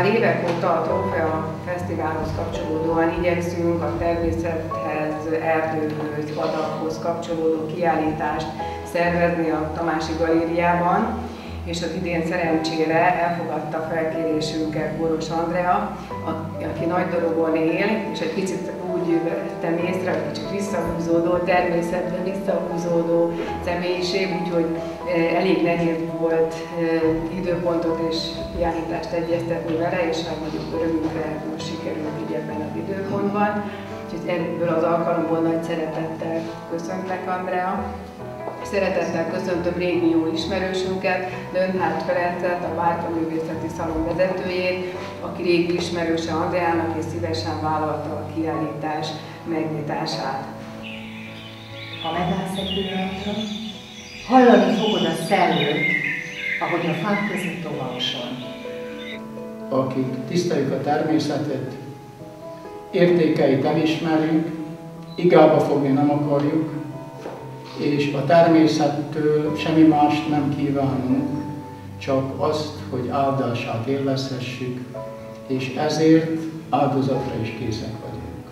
Már évek óta a Trófea Fesztiválhoz kapcsolódóan igyekszünk a természethez, erdőkhöz, vadakhoz kapcsolódó kiállítást szervezni a Tamási Galériában, és az idén szerencsére elfogadta felkérésünket Boros Andrea, aki Nagydorogon él, és egy picit úgy vettem észre, hogy kicsit visszahúzódó, természetben visszahúzódó személyiség, úgyhogy elég nehéz volt időpontot és kiállítást egyeztetni vele, és legnagyobb örömünkre most sikerült így ebben az időpontban. Úgyhogy ebből az alkalomból nagy szeretettel köszöntlek, Andrea. Szeretettel köszöntöm régi jó ismerősünket, Lönnhárt Ferencet, a Várfa Művészeti Szalon vezetőjét, aki régi ismerőse Andreának, és szívesen vállalta a kiállítás megnyitását. Ha megállsz egy pillanatra, hallani fogod a szellőt, ahogy a fák között tovagson. Akik tiszteljük a természetet, értékeit elismerjük, igába fogni nem akarjuk, és a természettől semmi mást nem kívánunk, csak azt, hogy áldását élvezhessük, és ezért áldozatra is készek vagyunk.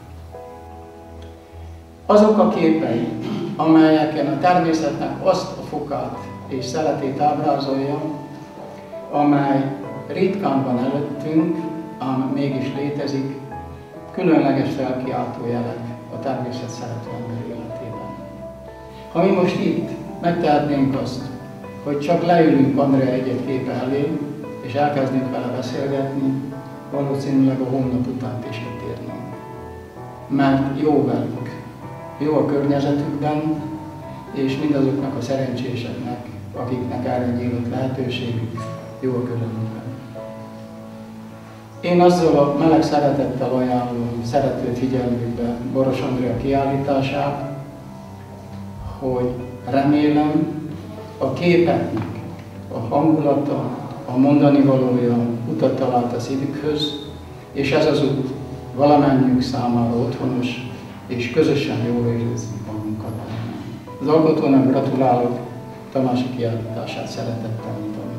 Azok a képei, amelyeken a természetnek azt a fokát és szeretét ábrázolja, amely ritkán van előttünk, ám mégis létezik, különleges felkiáltó jelek a természet szerető ember életében. Ha mi most itt megtehetnénk azt, hogy csak leülünk Andrea egy-egy képe elé, és elkezdünk vele beszélgetni, valószínűleg a hónap után is itt érnénk. Mert jó velük, jó a környezetükben, és mindazoknak a szerencséseknek, akiknek erre nyílt lehetőségük, jó a közömükben. Én azzal a meleg szeretettel ajánlom szerető figyelmükbe Boros Andrea kiállítását, hogy remélem a képeknek a hangulata, a mondani valója utat talált a szívükhöz, és ez az út valamennyiünk számára otthonos, és közösen jól érezzük magunkat. Az alkotónak gratulálok, Tamási kiállítását szeretettel nyitom.